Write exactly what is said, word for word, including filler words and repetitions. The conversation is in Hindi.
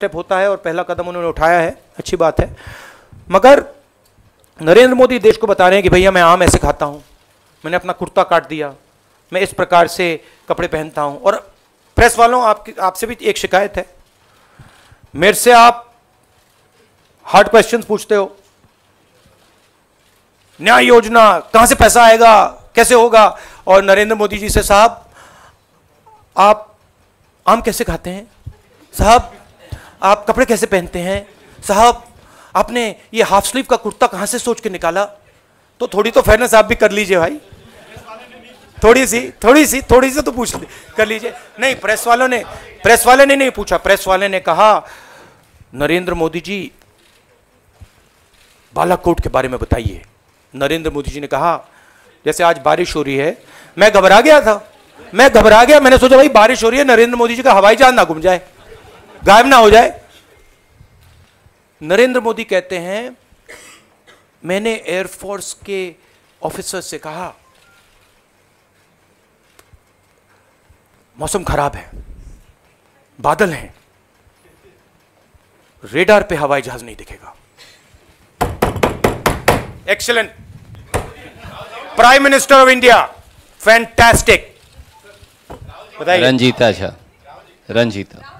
स्टेप होता है और पहला कदम उन्होंने उठाया है, अच्छी बात है। मगर नरेंद्र मोदी देश को बता रहे हैं कि भैया मैं आम ऐसे खाता हूं, मैंने अपना कुर्ता काट दिया, मैं इस प्रकार से कपड़े पहनता हूं। और प्रेस वालों, आपकी आपसे भी एक शिकायत है, मेरे से आप हार्ड क्वेश्चंस पूछते हो, न्याय योजना कहां से पैसा आएगा, कैसे होगा, और नरेंद्र मोदी जी से साहब आप आम कैसे खाते हैं, साहब आप कपड़े कैसे पहनते हैं, साहब आपने ये हाफ स्लीव का कुर्ता कहां से सोच के निकाला। तो थोड़ी तो फेयरनेस आप भी कर लीजिए भाई, थोड़ी सी थोड़ी सी थोड़ी सी तो पूछ कर लीजिए। नहीं, प्रेस वालों ने प्रेस वाले ने नहीं पूछा, प्रेस वाले ने कहा नरेंद्र मोदी जी बालाकोट के बारे में बताइए। नरेंद्र मोदी जी ने कहा जैसे आज बारिश हो रही है, मैं घबरा गया था, मैं घबरा गया, मैंने सोचा भाई बारिश हो रही है, नरेंद्र मोदी जी का हवाई जहाज ना घूम जाए, गायब ना हो जाए। नरेंद्र मोदी कहते हैं मैंने एयरफोर्स के ऑफिसर से कहा मौसम खराब है, बादल हैं, रेडार पे हवाई जहाज नहीं दिखेगा। Excellent, prime minister of India, fantastic. बताइए। रंजीता झा, रंजीता